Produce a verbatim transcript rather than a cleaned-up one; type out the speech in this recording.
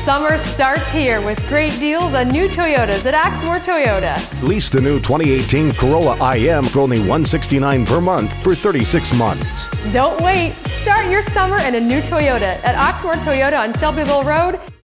Summer starts here with great deals on new Toyotas at Oxmoor Toyota. Lease the new twenty eighteen Corolla I M for only one hundred sixty-nine dollars per month for thirty-six months. Don't wait. Start your summer in a new Toyota at Oxmoor Toyota on Shelbyville Road.